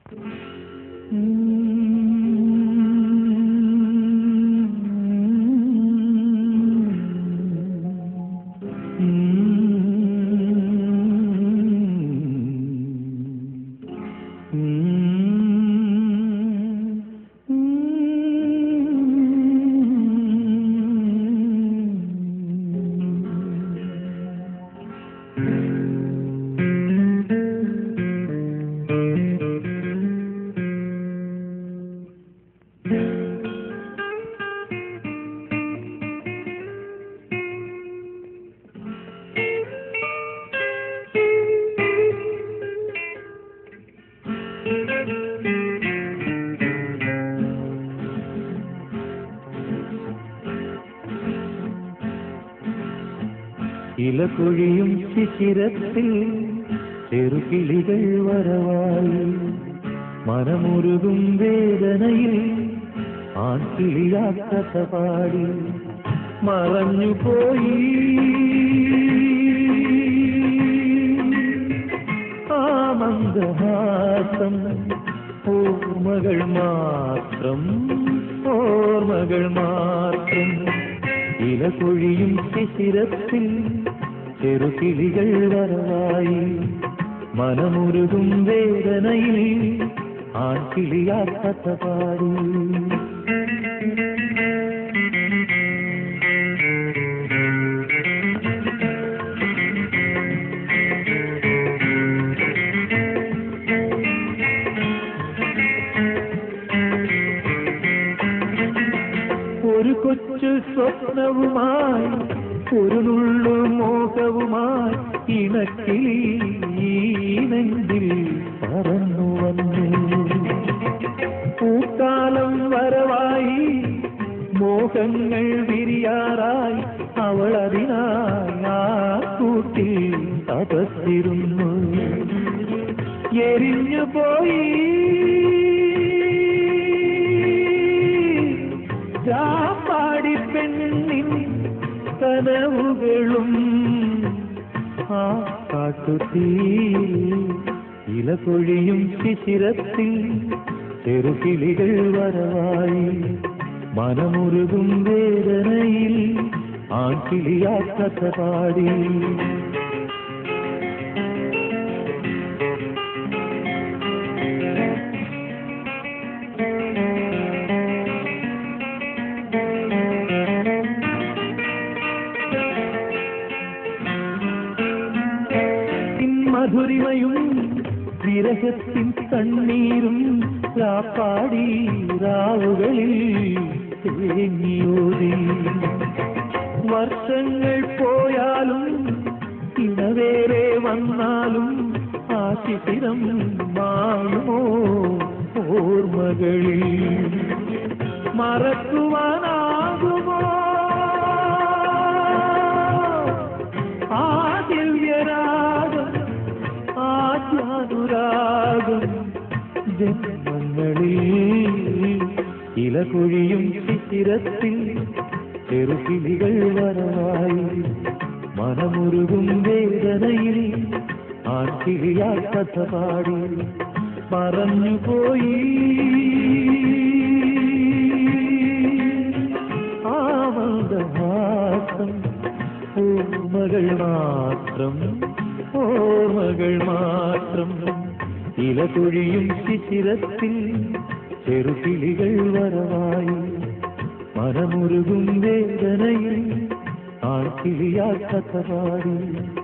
ഇലകൊഴിയും ശിശിരത്തിൽ ചെറുകിളികൾ വരവായി മനമുരുകും വേദനയിൽ ആൺകിളിയാക്കഥ പാടി മറഞ്ഞുപോയി ആ മന്ദഹാസം ഓർമ്മകൾ മാത്രം ഓർമ്മകൾ മാത്രം ഇലകൊഴിയും ശിശിരത്തിൽ ചെറുകിളികൾ വരവായി മനമുരുകും വേദനയിൽ ആൺകിളിയാക്കഥ പാടി ഒരു കൊച്ചു സ്വപ്നവുമായി ഒരു നുള്ളു മോഹവുമായി ഇണക്കിളി നെഞ്ചിൽ പറന്നു വന്നു പൂക്കാലം വരവായി മോഹങ്ങൾ വിരിയാറായി അവൾ അതിനായി ആ കൂട്ടിൽ തപസ്സിരുന്നു എരിഞ്ഞു പോയി പാടി പെണ്ണിൻ കനവുകളും ആ കാട്ടുതീ ഇലകൊഴിയും ശിശിരത്തിൽ ചെറുകിളികൾ വരവായി മനമുരുകും വേദനയിൽ ആൺകിളിയാക്കഥ പാടി മധുരിമയും വിരഹത്തിൻ കണ്ണീരും രാപ്പാടി രാവുകളിൽ തേങ്ങിയോതി വർഷങ്ങൾ പോയാലും ഇണവേറെ വന്നാലും ആ ശിശിരം മാറുമോ ഓർമ്മകളിൽ മറക്കുവാനാകുമോ ആ ദിവ്യരാഗം ആദ്യാനുരാഗം ജന്മങ്ങളിൽ ഇലകൊഴിയും ശിശിരത്തിൽ ചെറുകിളികൾ വരവായി മനമുരുകും വേദനയിൽ ആൺകിളിയാക്കഥ പാടി മറഞ്ഞുപോയി ആ മന്ദഹാസം ഓർമ്മകൾ മാത്രം ഓർമ്മകൾ മാത്രം ഇലകൊഴിയും ശിശിരത്തിൽ ചെറുകിളികൾ വരവായി മനമുരുകും വേദനയിൽ ആൺകിളിയാക്കഥ പാടി